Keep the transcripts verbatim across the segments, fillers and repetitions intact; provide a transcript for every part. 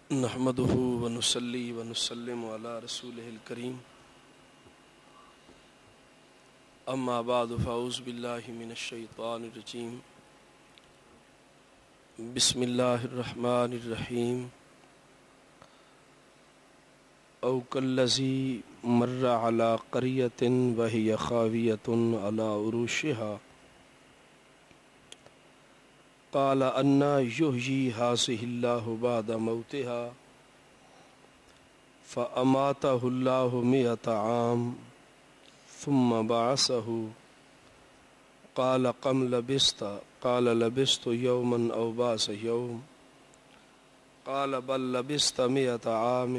نحمده ونصلي ونسلم على رسوله الكريم اما بعد فاعوذ بالله من الشيطان الرجيم بسم الله الرحمن الرحيم او كالذي مر على قرية وهي خاوية على عروشها قال أنا يحيي هذه الله بعد موتها فأماته الله مئة عام ثم بعثه قال كم لبثت قال لبثت يوما أو بعض يوم قال بل لبثت مئة عام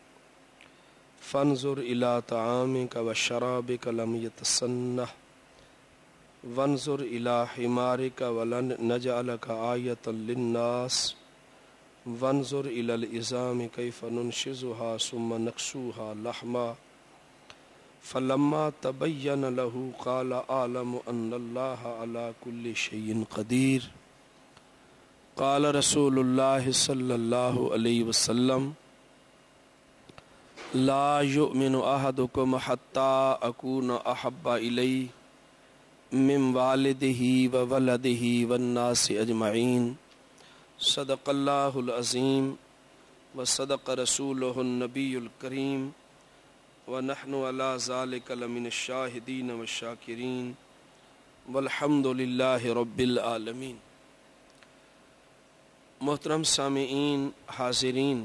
فانظر إلى طعامك وشرابك لم يتسنه وانظر إلى حمارك ولنجعلك آية للناس وانظر إلى العظام كيف ننشزها ثم نكسوها لحما فلما تبين له قال أعلم أن الله على كل شيء قدير قال رسول الله صلى الله عليه وسلم لا يؤمن أحدكم حتى أكون أحب إليه من والده وولده والناس اجمعین صدق اللہ العظیم وصدق رسولہ النبی الکریم ونحن علی ذلک لمن الشاہدین والشاکرین والحمد للہ رب العالمین۔ محترم سامعین، حاضرین،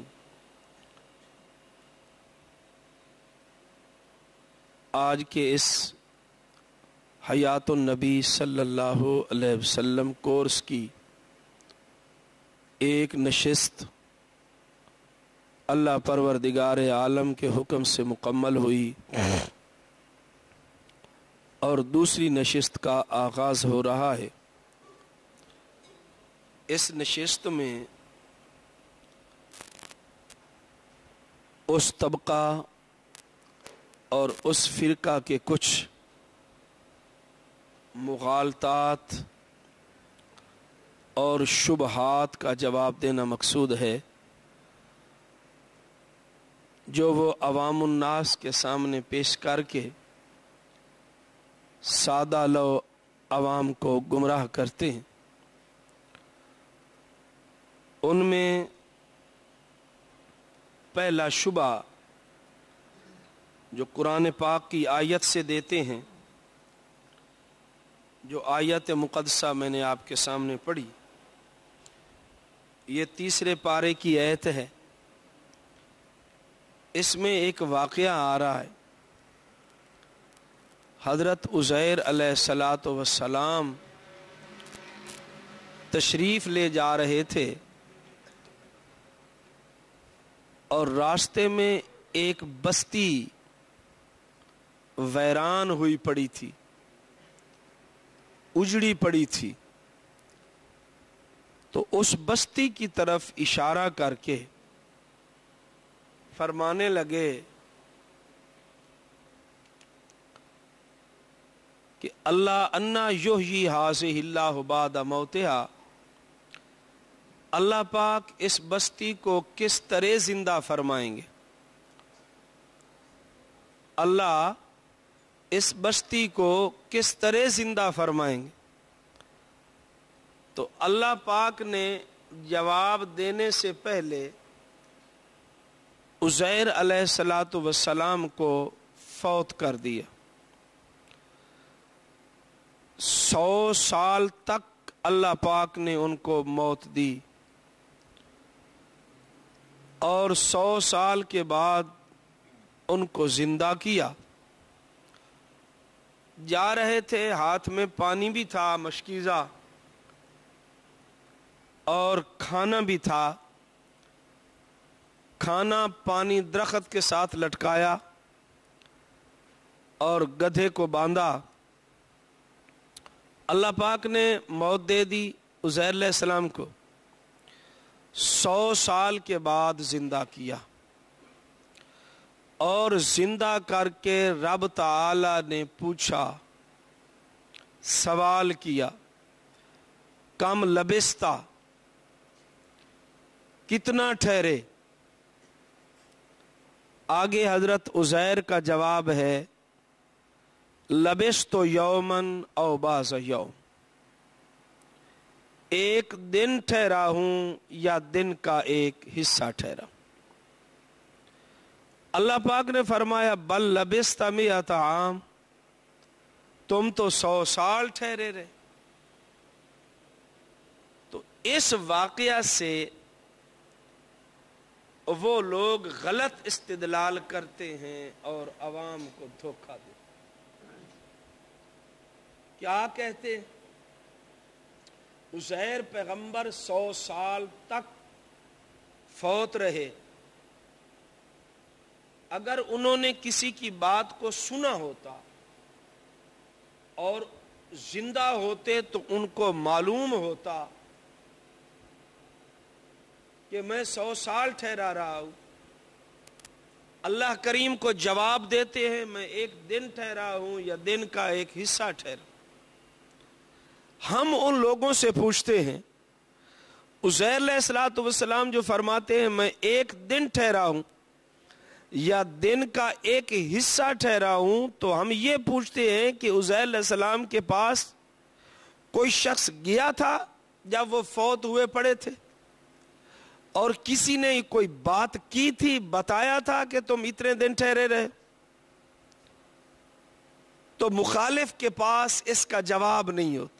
آج کے اس حیات النبی صلی اللہ علیہ وسلم کورس کی ایک نشست اللہ پروردگار عالم کے حکم سے مکمل ہوئی اور دوسری نشست کا آغاز ہو رہا ہے۔ اس نشست میں اس طبقہ اور اس فرقہ کے کچھ مغالطات اور شبہات کا جواب دینا مقصود ہے جو وہ عوام الناس کے سامنے پیش کر کے سادہ لو عوام کو گمراہ کرتے ہیں۔ ان میں پہلا شبہ جو قرآن پاک کی آیت سے دیتے ہیں، جو آیت مقدسہ میں نے آپ کے سامنے پڑھی، یہ تیسرے پارے کی آیت ہے۔ اس میں ایک واقعہ آ رہا ہے۔ حضرت عزیر علیہ الصلاۃ والسلام تشریف لے جا رہے تھے اور راستے میں ایک بستی ویران ہوئی پڑی تھی، اجڑی پڑی تھی، تو اس بستی کی طرف اشارہ کر کے فرمانے لگے کہ اللہ انا یحیی ھذہ اللہ بعد موتہا، اللہ پاک اس بستی کو کس طرح زندہ فرمائیں گے، اللہ اس بستی کو کس طرح زندہ فرمائیں گے۔ تو اللہ پاک نے جواب دینے سے پہلے عزیر علیہ الصلاۃ والسلام کو فوت کر دیا۔ سو سال تک اللہ پاک نے ان کو موت دی اور سو سال کے بعد ان کو زندہ کیا۔ جا رہے تھے، ہاتھ میں پانی بھی تھا مشکیزہ اور کھانا بھی تھا۔ کھانا پانی درخت کے ساتھ لٹکایا اور گدھے کو باندھا۔ اللہ پاک نے موت دے دی عزیر علیہ السلام کو، سو سال کے بعد زندہ کیا اور زندہ کر کے رب تعالی نے پوچھا، سوال کیا، کم لبستہ، کتنا ٹھہرے، آگے حضرت عزیر کا جواب ہے لبثت یومن او بعض یوم، ایک دن ٹھہرا ہوں یا دن کا ایک حصہ ٹھہرا. اللہ پاک نے فرمایا بل لبثت مئۃ عام، تم تو سو سال ٹھہرے رہے. تو اس واقعہ سے وہ لوگ غلط استدلال کرتے ہیں اور عوام کو دھوکہ دیتے. کیا کہتے ہیں؟ عزیر پیغمبر سو سال تک فوت رہے. اگر انہوں نے کسی کی بات کو سنا ہوتا اور زندہ ہوتے تو ان کو معلوم ہوتا کہ میں سو سال ٹھہرا رہا ہوں. اللہ کریم کو جواب دیتے ہیں میں ایک دن ٹھہرا ہوں یا دن کا ایک حصہ ٹھہرا. ہم ان لوگوں سے پوچھتے ہیں عزیر علیہ الصلوۃ والسلام جو فرماتے ہیں میں ایک دن ٹھہرا ہوں یا دن کا ایک حصہ ٹھہرا ہوں، تو ہم یہ پوچھتے ہیں کہ عزیر علیہ السلام کے پاس کوئی شخص گیا تھا جب وہ فوت ہوئے پڑے تھے اور کسی نے کوئی بات کی تھی، بتایا تھا کہ تم اتنے دن ٹھہرے رہے؟ تو مخالف کے پاس اس کا جواب نہیں ہوتا.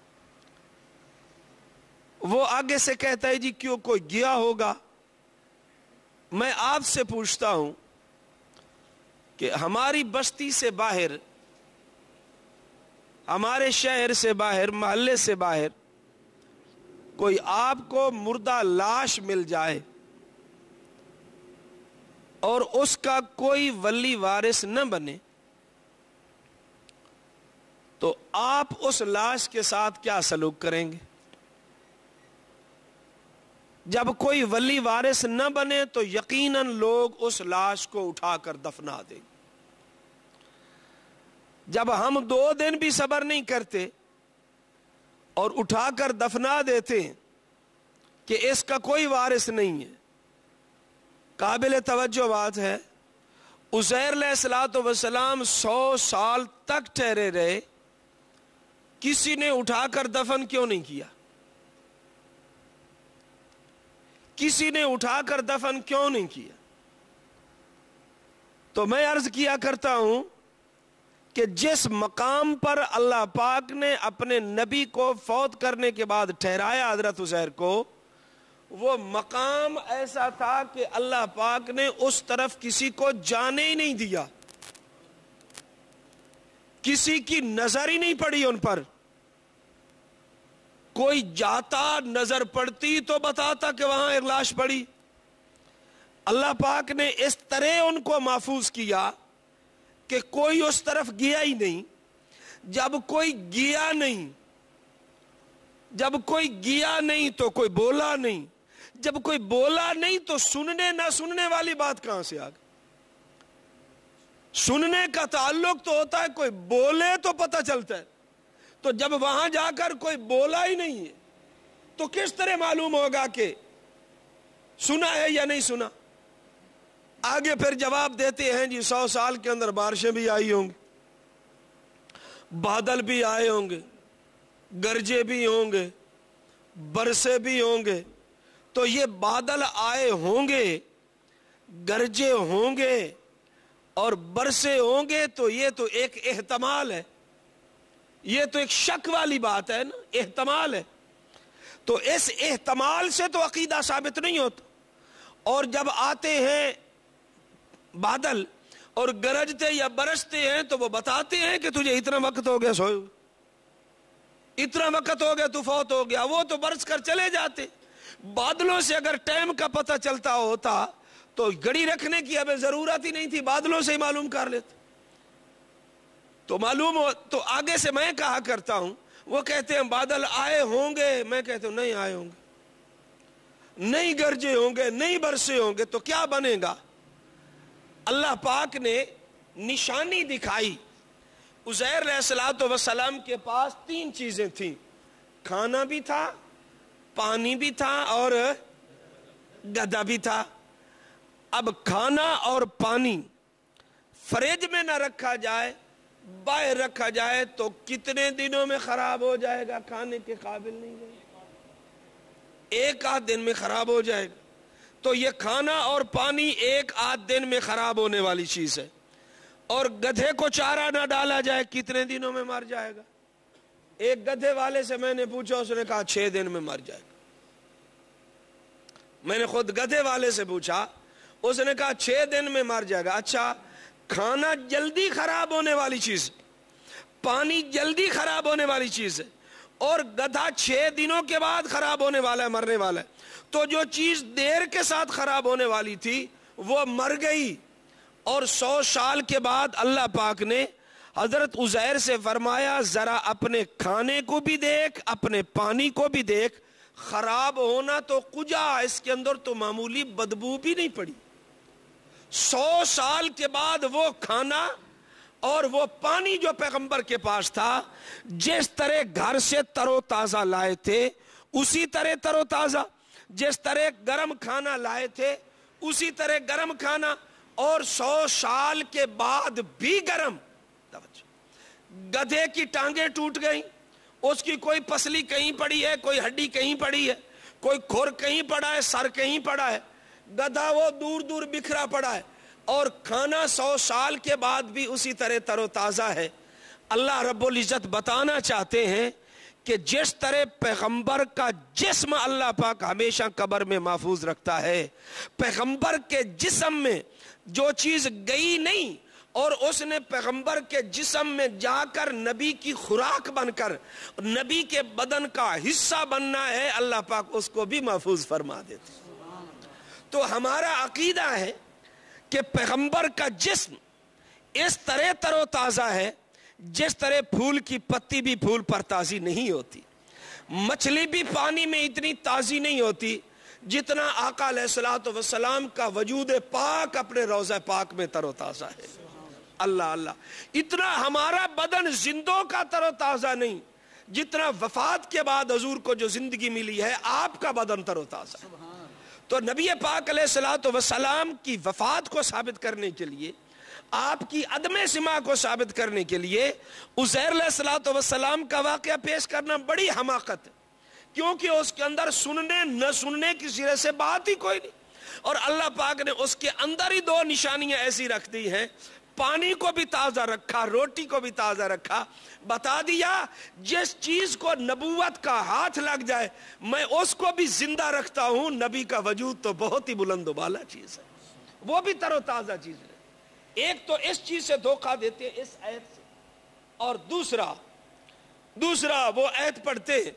وہ آگے سے کہتا ہے جی کیوں کوئی گیا ہوگا. میں آپ سے پوچھتا ہوں کہ ہماری بستی سے باہر، ہمارے شہر سے باہر، محلے سے باہر کوئی آپ کو مردہ لاش مل جائے اور اس کا کوئی ولی وارث نہ بنے، تو آپ اس لاش کے ساتھ کیا سلوک کریں گے؟ جب کوئی ولی وارث نہ بنے تو یقیناً لوگ اس لاش کو اٹھا کر دفنا دیں گے. جب ہم دو دن بھی صبر نہیں کرتے اور اٹھا کر دفنا دیتے ہیں کہ اس کا کوئی وارث نہیں ہے. قابل توجہ بات ہے عزیر علیہ الصلوۃ والسلام سو سال تک ٹھہرے رہے، کسی نے اٹھا کر دفن کیوں نہیں کیا؟ کسی نے اٹھا کر دفن کیوں نہیں کیا؟ تو میں عرض کیا کرتا ہوں کہ جس مقام پر اللہ پاک نے اپنے نبی کو فوت کرنے کے بعد ٹھہرایا حضرت عزیر کو، وہ مقام ایسا تھا کہ اللہ پاک نے اس طرف کسی کو جانے ہی نہیں دیا، کسی کی نظر ہی نہیں پڑی ان پر. کوئی جاتا نظر پڑتی تو بتاتا کہ وہاں ایک لاش پڑی. اللہ پاک نے اس طرح ان کو محفوظ کیا کہ کوئی اس طرف گیا ہی نہیں. جب کوئی گیا نہیں جب کوئی گیا نہیں تو کوئی بولا نہیں. جب کوئی بولا نہیں تو سننے نہ سننے والی بات کہاں سے آ گئی؟ سننے کا تعلق تو ہوتا ہے کوئی بولے تو پتہ چلتا ہے. تو جب وہاں جا کر کوئی بولا ہی نہیں ہے تو کس طرح معلوم ہوگا کہ سنا ہے یا نہیں سنا؟ آگے پھر جواب دیتے ہیں جی سو سال کے اندر بارشیں بھی آئی ہوں گی، بادل بھی آئے ہوں گے، گرجے بھی ہوں گے، برسے بھی ہوں گے. تو یہ بادل آئے ہوں گے، گرجے ہوں گے اور برسے ہوں گے تو یہ تو ایک احتمال ہے، یہ تو ایک شک والی بات ہے نا، احتمال ہے. تو اس احتمال سے تو عقیدہ ثابت نہیں ہوتا. اور جب آتے ہیں بادل اور گرجتے یا برستے ہیں تو وہ بتاتے ہیں کہ تجھے اتنا وقت ہو گیا سوئے، اتنا وقت ہو گیا تو فوت ہو گیا. وہ تو برس کر چلے جاتے. بادلوں سے اگر ٹائم کا پتہ چلتا ہوتا تو گھڑی رکھنے کی ہمیں ضرورت ہی نہیں تھی، بادلوں سے ہی معلوم کر لیتے. تو معلوم ہو تو آگے سے میں کہا کرتا ہوں، وہ کہتے ہیں بادل آئے ہوں گے، میں کہتا ہوں نہیں آئے ہوں گے، نہیں گرجے ہوں گے، نہیں برسے ہوں گے. تو کیا بنے گا؟ اللہ پاک نے نشانی دکھائی. عزیر علیہ الصلوۃ والسلام کے پاس تین چیزیں تھیں، کھانا بھی تھا، پانی بھی تھا اور گدھا بھی تھا. اب کھانا اور پانی فریج میں نہ رکھا جائے، باہر رکھا جائے تو کتنے دنوں میں خراب ہو جائے گا؟ کھانے کے قابل نہیں رہے، ایک آدھ دن میں خراب ہو جائے گا۔ تو یہ کھانا اور پانی ایک آدھ دن میں خراب ہونے والی چیز ہے۔ اور گدھے کو چارہ نہ ڈالا جائے کتنے دنوں میں مر جائے گا؟ ایک گدھے والے سے میں نے پوچھا، اس نے کہا چھ دن میں مر جائے گا۔ میں نے خود گدھے والے سے پوچھا، اس نے کہا چھ دن میں مر جائے گا۔ اچھا، کھانا جلدی خراب ہونے والی چیز، پانی جلدی خراب ہونے والی چیز ہے، اور گدھا چھ دنوں کے بعد خراب ہونے والا ہے، مرنے والا ہے۔ تو جو چیز دیر کے ساتھ خراب ہونے والی تھی وہ مر گئی، اور سو سال کے بعد اللہ پاک نے حضرت عزیر سے فرمایا ذرا اپنے کھانے کو بھی دیکھ، اپنے پانی کو بھی دیکھ، خراب ہونا تو کجا، اس کے اندر تو معمولی بدبو بھی نہیں پڑی۔ سو سال کے بعد وہ کھانا اور وہ پانی جو پیغمبر کے پاس تھا، جس طرح گھر سے تر و تازہ لائے تھے اسی طرح تر و تازہ، جس طرح گرم کھانا لائے تھے اسی طرح گرم کھانا، اور سو سال کے بعد بھی گرم۔ گدھے کی ٹانگیں ٹوٹ گئیں، اس کی کوئی پسلی کہیں پڑی ہے، کوئی ہڈی کہیں پڑی ہے، کوئی کھر کہیں پڑا ہے، سر کہیں پڑا ہے، گدھا وہ دور دور بکھرا پڑا ہے، اور کھانا سو سال کے بعد بھی اسی طرح تر و تازہ ہے۔ اللہ رب العزت بتانا چاہتے ہیں کہ جس طرح پیغمبر کا جسم اللہ پاک ہمیشہ قبر میں محفوظ رکھتا ہے، پیغمبر کے جسم میں جو چیز گئی نہیں اور اس نے پیغمبر کے جسم میں جا کر نبی کی خوراک بن کر نبی کے بدن کا حصہ بننا ہے، اللہ پاک اس کو بھی محفوظ فرما دیتے۔ تو ہمارا عقیدہ ہے کہ پیغمبر کا جسم اس طرح تر و تازہ ہے جس طرح پھول کی پتی بھی پھول پر تازی نہیں ہوتی، مچھلی بھی پانی میں اتنی تازی نہیں ہوتی جتنا آقا علیہ الصلوۃ والسلام کا وجود پاک اپنے روضہ پاک میں تر و تازہ ہے۔ اللہ اللہ، اتنا ہمارا بدن زندوں کا تر و تازہ نہیں جتنا وفات کے بعد حضور کو جو زندگی ملی ہے آپ کا بدن تر و تازہ ہے۔ تو نبی پاک علیہ الصلوۃ والسلام کی وفات کو ثابت کرنے کے لیے، آپ کی عدم سما کو ثابت کرنے کے لیے عزیر علیہ الصلوۃ والسلام کا واقعہ پیش کرنا بڑی حماقت ہے، کیونکہ اس کے اندر سننے نہ سننے کی سرے سے بات ہی کوئی نہیں، اور اللہ پاک نے اس کے اندر ہی دو نشانیاں ایسی رکھ دی ہیں، پانی کو بھی تازہ رکھا، روٹی کو بھی تازہ رکھا، بتا دیا جس چیز کو نبوت کا ہاتھ لگ جائے میں اس کو بھی زندہ رکھتا ہوں۔ نبی کا وجود تو بہت ہی بلند و بالا چیز ہے، وہ بھی تر و تازہ چیز ہے۔ ایک تو اس چیز سے دھوکہ دیتے ہیں، اس آیت سے، اور دوسرا دوسرا وہ آیت پڑھتے ہیں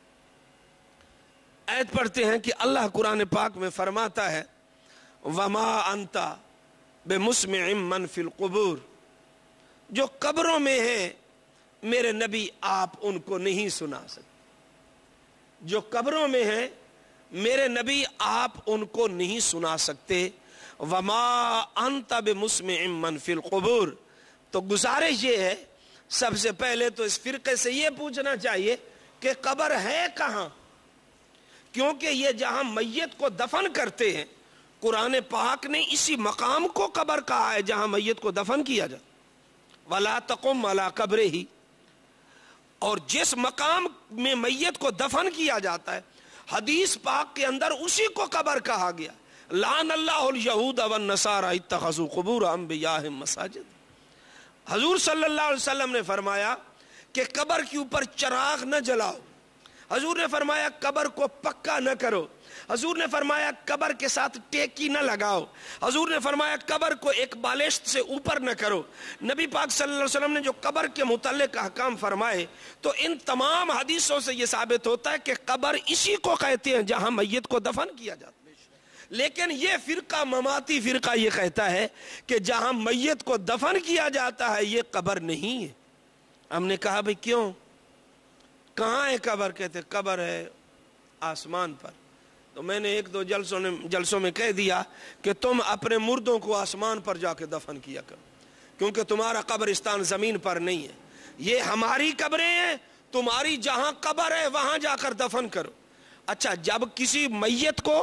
آیت پڑھتے ہیں کہ اللہ قرآن پاک میں فرماتا ہے وما انتا بمسمع من فی القبور، جو قبروں میں ہیں میرے نبی آپ ان کو نہیں سنا سکتے، جو قبروں میں ہیں میرے نبی آپ ان کو نہیں سنا سکتے۔ وما انت بمسمع من فی القبور، تو گزارش یہ ہے سب سے پہلے تو اس فرقے سے یہ پوچھنا چاہیے کہ قبر ہے کہاں، کیونکہ یہ جہاں میت کو دفن کرتے ہیں قرآن پاک نے اسی مقام کو قبر کہا ہے جہاں میت کو دفن کیا جاتا، وَلَا تَقُمْ عَلَىٰ قَبْرِهِ، اور جس مقام میں میت کو دفن کیا جاتا ہے حدیث پاک کے اندر اسی کو قبر کہا گیا، لعن اللہ الیہود والنصارى اتخذوا قبور انبیائہم مساجد۔ حضور صلی اللہ علیہ وسلم نے فرمایا کہ قبر کے اوپر چراغ نہ جلاؤ، حضور نے فرمایا قبر کو پکا نہ کرو، حضور نے فرمایا قبر کے ساتھ ٹیکی نہ لگاؤ، حضور نے فرمایا قبر کو ایک بالشت سے اوپر نہ کرو۔ نبی پاک صلی اللہ علیہ وسلم نے جو قبر کے متعلق احکام فرمائے تو ان تمام حدیثوں سے یہ ثابت ہوتا ہے کہ قبر اسی کو کہتے ہیں جہاں میت کو دفن کیا جاتا ہے۔ لیکن یہ فرقہ مماتی فرقہ یہ کہتا ہے کہ جہاں میت کو دفن کیا جاتا ہے یہ قبر نہیں ہے۔ ہم نے کہا بھئی کیوں، کہاں ہے قبر؟ کہتے قبر ہے آسمان پر۔ تو میں نے ایک دو جلسوں نے جلسوں میں کہہ دیا کہ تم اپنے مردوں کو آسمان پر جا کے دفن کیا کرو، کیونکہ تمہارا قبرستان زمین پر نہیں ہے، یہ ہماری قبریں ہیں، تمہاری جہاں قبر ہے وہاں جا کر دفن کرو۔ اچھا، جب کسی میت کو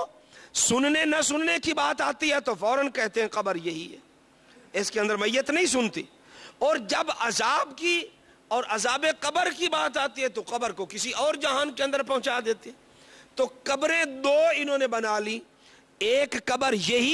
سننے نہ سننے کی بات آتی ہے تو فوراً کہتے ہیں قبر یہی ہے، اس کے اندر میت نہیں سنتی، اور جب عذاب کی اور عذاب قبر کی بات آتی ہے تو قبر کو کسی اور جہان کے اندر پہنچا دیتے ہیں۔ تو قبریں دو انہوں نے بنا لی، ایک قبر یہی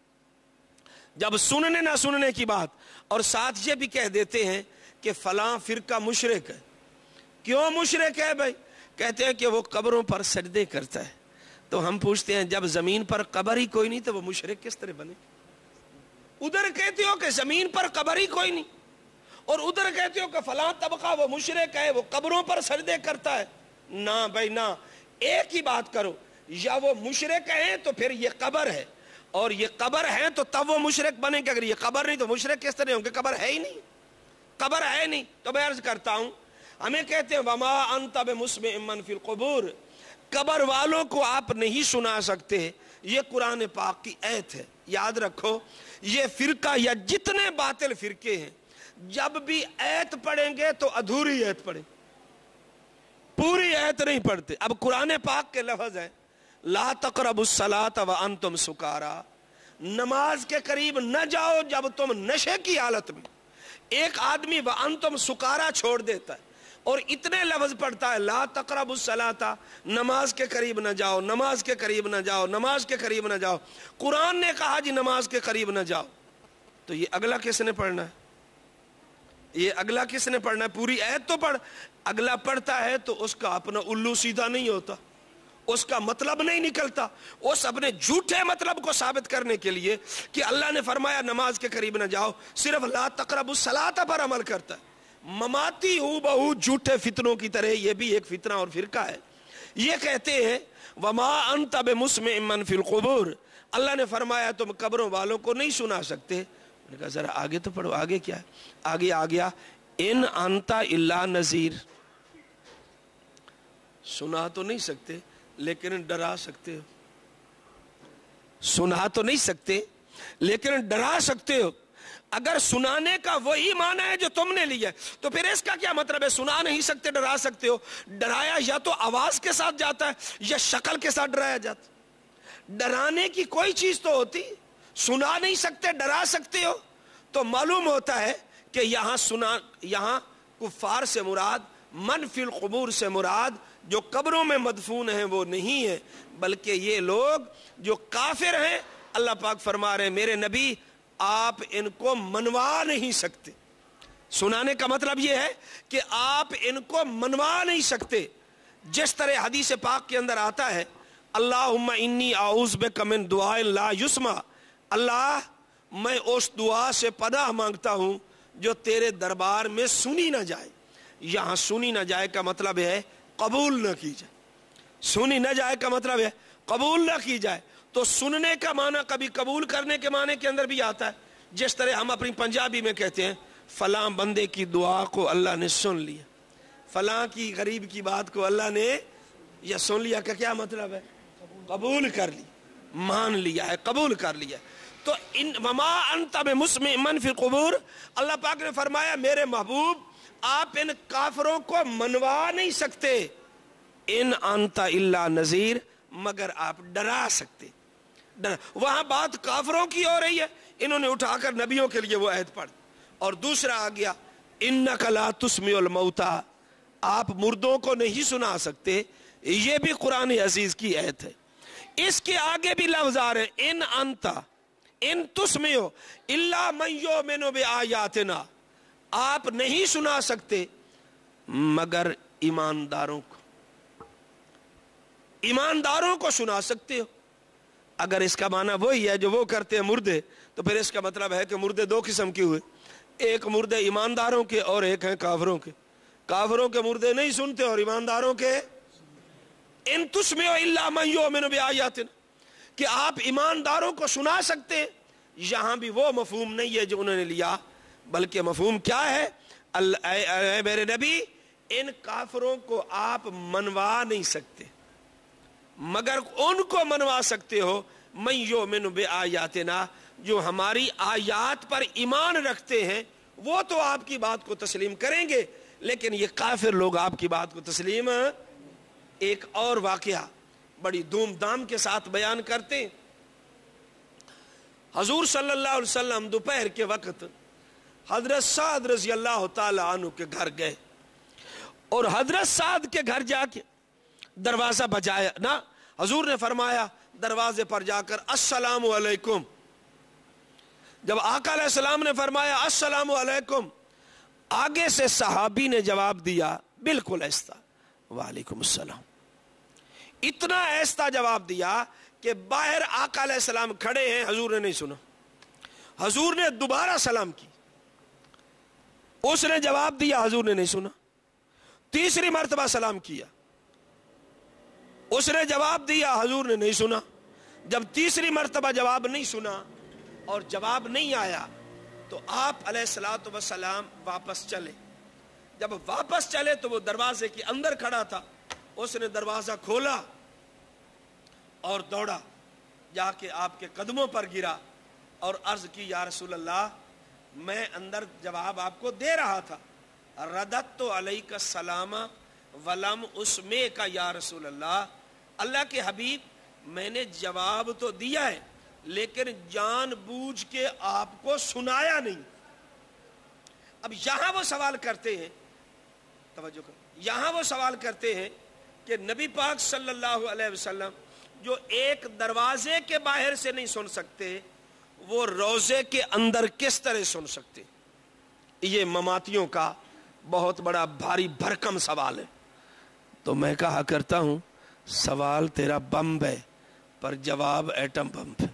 جب سننے نہ سننے کی بات، اور ساتھ یہ بھی کہہ دیتے ہیں کہ فلاں فرقہ مشرک ہے۔ کیوں مشرک ہے بھائی؟ کہتے ہیں کہ وہ قبروں پر سجدے کرتا ہے۔ تو ہم پوچھتے ہیں جب زمین پر قبر ہی کوئی نہیں تو وہ مشرک کس طرح بنے؟ ادھر کہتے ہو کہ زمین پر قبر ہی کوئی نہیں، اور ادھر کہتے ہو کہ فلاں طبقہ وہ مشرک ہے، وہ قبروں پر سجدے کرتا ہے۔ نہ بھائی نہ، ایک ہی بات کرو، یا وہ مشرک ہیں تو پھر یہ قبر ہے، اور یہ قبر ہے تو تب وہ مشرک بنے گا۔ اگر یہ قبر نہیں تو مشرک کس طرح ہوں گے؟ قبر ہے ہی نہیں، قبر ہے نہیں۔ تو میں عرض کرتا ہوں، ہمیں کہتے ہیں وما انت بمسمع من فی القبور، قبر والوں کو آپ نہیں سنا سکتے۔ یہ قرآن پاک کی آیت ہے، یاد رکھو۔ یہ فرقہ یا جتنے باطل فرقے ہیں جب بھی آیت پڑھیں گے تو ادھوری آیت پڑھیں، پوری آیت نہیں پڑھتے۔ اب قرآن پاک کے لفظ ہیں لا تقربوا الصلاۃ وانتم سکارا، نماز کے قریب نہ جاؤ جب تم نشے کی حالت میں۔ ایک آدمی وانتم سکارا چھوڑ دیتا ہے اور اتنے لفظ پڑھتا ہے لا تقربوا الصلاۃ، نماز کے قریب نہ جاؤ، نماز کے قریب نہ جاؤ، نماز کے قریب نہ جاؤ۔ قرآن نے کہا جی نماز کے قریب نہ جاؤ، تو یہ اگلا کس نے پڑھنا ہے؟ یہ اگلا کس نے پڑھنا ہے؟ پوری آیت تو پڑھ۔ اگلا پڑھتا ہے تو اس کا اپنا الو سیدھا نہیں ہوتا، اس کا مطلب نہیں نکلتا، اس اپنے جھوٹے مطلب کو ثابت کرنے کے لیے کہ اللہ نے فرمایا نماز کے قریب نہ جاؤ، صرف لا تقربوا الصلاۃ پر عمل کرتا ہے۔ مماتی ہو بہو جھوٹے فتنوں کی طرح یہ بھی ایک فتنہ اور فرقہ ہے۔ یہ کہتے ہیں وما انت بمسمع من فی القبور، اللہ نے فرمایا تم قبروں والوں کو نہیں سنا سکتے۔ میں نے کہا ذرا آگے تو پڑھو، آگے کیا ہے؟ آگے آ گیا ان انت الا نذیر، سنا تو نہیں سکتے لیکن ڈرا سکتے ہو، سنا تو نہیں سکتے لیکن ڈرا سکتے ہو۔ اگر سنانے کا وہی معنی ہے جو تم نے لیا تو پھر اس کا کیا مطلب ہے؟ سنا نہیں سکتے ڈرا سکتے ہو۔ ڈرایا یا تو آواز کے ساتھ جاتا ہے یا شکل کے ساتھ ڈرایا جاتا ہے۔ ڈرانے کی کوئی چیز تو ہوتی، سنا نہیں سکتے ڈرا سکتے ہو، تو معلوم ہوتا ہے کہ یہاں سنا، یہاں کفار سے مراد، من فی القبور سے مراد جو قبروں میں مدفون ہیں وہ نہیں ہے، بلکہ یہ لوگ جو کافر ہیں، اللہ پاک فرما رہے ہیں میرے نبی آپ ان کو منوا نہیں سکتے۔ سنانے کا مطلب یہ ہے کہ آپ ان کو منوا نہیں سکتے۔ جس طرح حدیث پاک کے اندر آتا ہے اللہم انی اعوذ بک من دعاء لا یسمع، اللہ میں اس دعا سے پناہ مانگتا ہوں جو تیرے دربار میں سنی نہ جائے۔ یہاں سنی نہ جائے کا مطلب ہے قبول نہ کی جائے، سنی نہ جائے کا مطلب ہے قبول نہ کی جائے۔ تو سننے کا معنی کبھی قبول کرنے کے معنی کے اندر بھی آتا ہے، جس طرح ہم اپنی پنجابی میں کہتے ہیں فلاں بندے کی دعا کو اللہ نے سن لیا، فلاں کی غریب کی بات کو اللہ نے یا سن لیا کا کیا مطلب ہے؟ قبول کر لی، مان لیا ہے، قبول کر لیا۔ تو ان وما انت بمسمع من فی القبور، اللہ پاک نے فرمایا میرے محبوب آپ ان کافروں کو منوا نہیں سکتے، ان انت الا نذیر، مگر آپ ڈرا سکتے۔ ڈر وہاں بات کافروں کی ہو رہی ہے، انہوں نے اٹھا کر نبیوں کے لیے وہ آیت پڑھ، اور دوسرا آ گیا انک لا تسمع الموتى، آپ مردوں کو نہیں سنا سکتے، یہ بھی قرآن عزیز کی آیت ہے۔ اس کے آگے بھی لفظ آ رہے ہیں ان انت ان تسمع الا من یؤمن بآیاتنا، آپ نہیں سنا سکتے مگر ایمانداروں کو، ایمانداروں کو سنا سکتے ہو۔ اگر اس کا معنی وہی ہے جو وہ کرتے ہیں مردے، تو پھر اس کا مطلب ہے کہ مردے دو قسم کے ہوئے، ایک مردے ایمانداروں کے اور ایک ہیں کافروں کے۔ کافروں کے مردے نہیں سنتے اور ایمانداروں کے ان تسمعوا الا من یؤمن بآیاتنا، کہ آپ ایمانداروں کو سنا سکتے ہیں۔ یہاں بھی وہ مفہوم نہیں ہے جو انہوں نے لیا، بلکہ مفہوم کیا ہے؟ اے میرے نبی ان کافروں کو آپ منوا نہیں سکتے مگر ان کو منوا سکتے ہو من یؤمن بآیاتنا، جو ہماری آیات پر ایمان رکھتے ہیں، وہ تو آپ کی بات کو تسلیم کریں گے، لیکن یہ کافر لوگ آپ کی بات کو تسلیم۔ ایک اور واقعہ بڑی دھوم دھام کے ساتھ بیان کرتے ہیں. حضور صلی اللہ علیہ وسلم دوپہر کے وقت حضرت سعد رضی اللہ تعالی عنہ کے گھر گئے اور حضرت سعد کے گھر جا کے دروازہ بجایا نا. حضور نے فرمایا دروازے پر جا کر السلام علیکم. جب آقا علیہ السلام نے فرمایا السلام علیکم, آگے سے صحابی نے جواب دیا بالکل ایسا وعلیکم السلام. اتنا ایسا جواب دیا کہ باہر آقا علیہ السلام کھڑے ہیں, حضور نے نہیں سنا. حضور نے دوبارہ سلام کی, اس نے جواب دیا, حضور نے نہیں سنا. تیسری مرتبہ سلام کیا, اس نے جواب دیا, حضور نے نہیں سنا. جب تیسری مرتبہ جواب نہیں سنا اور جواب نہیں آیا تو آپ علیہ الصلوۃ والسلام واپس چلے. جب واپس چلے تو وہ دروازے کے اندر کھڑا تھا, اس نے دروازہ کھولا اور دوڑا, جا کے آپ کے قدموں پر گرا اور عرض کی یا رسول اللہ, میں اندر جواب آپ کو دے رہا تھا, رددت علیک السلام ولم اسمعک یا رسول اللہ. اللہ کے حبیب میں نے جواب تو دیا ہے لیکن جان بوجھ کے آپ کو سنایا نہیں. اب یہاں وہ سوال کرتے ہیں, توجہ کرو, یہاں وہ سوال کرتے ہیں کہ نبی پاک صلی اللہ علیہ وسلم جو ایک دروازے کے باہر سے نہیں سن سکتے, وہ روزے کے اندر کس طرح سن سکتے؟ یہ مماتیوں کا بہت بڑا بھاری بھرکم سوال ہے. تو میں کہا کرتا ہوں سوال تیرا بم ہے پر جواب ایٹم بم ہے.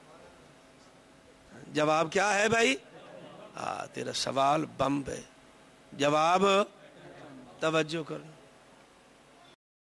جواب کیا ہے بھائی؟ ہاں تیرا سوال بم ہے, جواب توجہ کرنا.